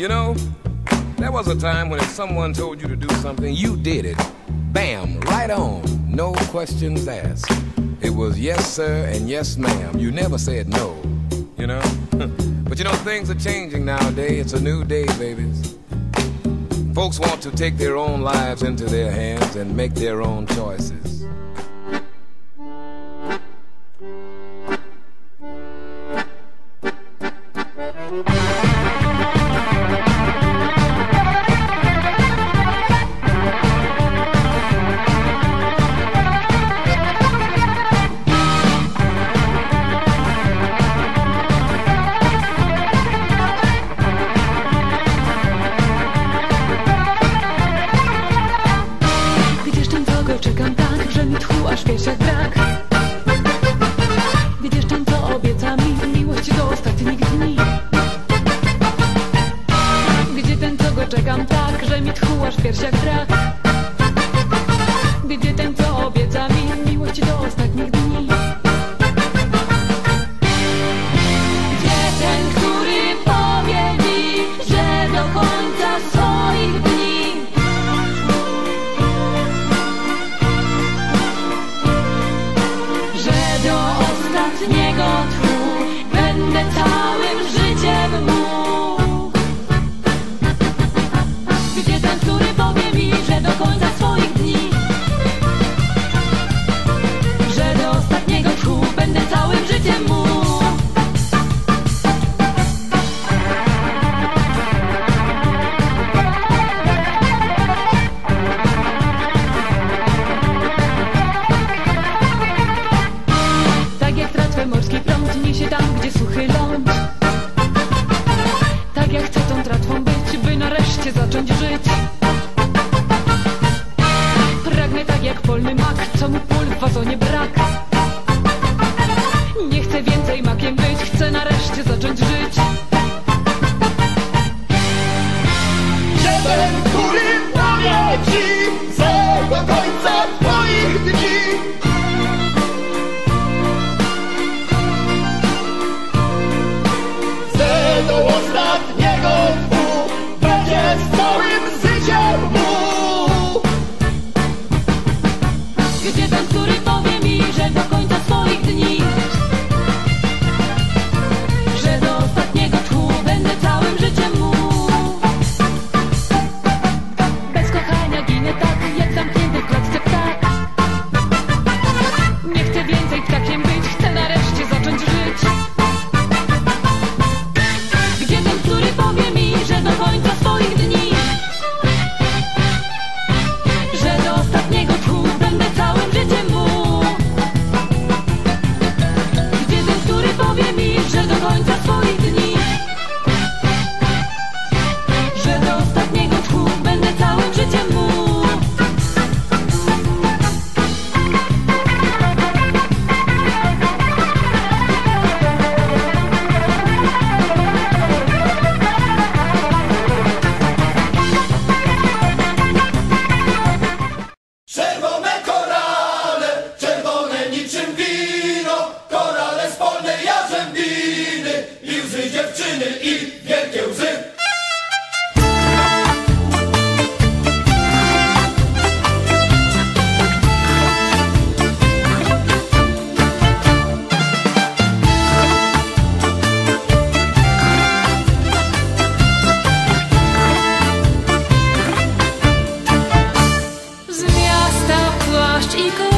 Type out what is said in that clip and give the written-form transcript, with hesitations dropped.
You know, there was a time when if someone told you to do something, you did it. Bam, right on, no questions asked. It was yes sir and yes ma'am. You never said no, you know? But you know, things are changing nowadays. It's a new day, babies. Folks want to take their own lives into their hands and make their own choices. Czekam tak, że mi tchu aż piersiach brak. Widzisz ten, co obieca mi miłość do ostatnich dni. Gdzie ten, co go czekam tak, że mi tchu aż piersiach brak. Gdzie ten, co obieca mi miłość do ostatnich dni. Gdzie ten, który powie mi, że do końca swoich dni ostatniego tchu będę całym życiem mógł. Gdzie ten, który powie mi, że do końca swoich dni, że do ostatniego tchu będę całym życiem mógł. Morski prąd niesie tam, gdzie suchy ląd. Tak jak chcę tą tratwą być, by nareszcie zacząć żyć. Pragnę tak jak polny mak, co mu pól w wazonie brak. Nie chcę więcej makiem być, chcę nareszcie zacząć żyć. Że ten, który powie ci, że do końca twoich dni do ostatniego tchu będzie z całym życiem mógł. Gdzie ten, który powie mi, że do końca swoich dni, że do ostatniego tchu będę całym życiem mógł. Bez kochania ginę tak, jak zamknięty w klatce ptak. Nie chcę więcej ptakiem być, chcę nareszcie zacząć żyć. Który powie mi, że do końca swoich dni, że do ostatniego tchu będę całym życiem mógł. Gdzie ten, który powie mi, że do końca swoich dni, że do ostatniego tchu będę całym życiem mógł. Dziewczyny i wielkie łzy. Z miasta płaszcz i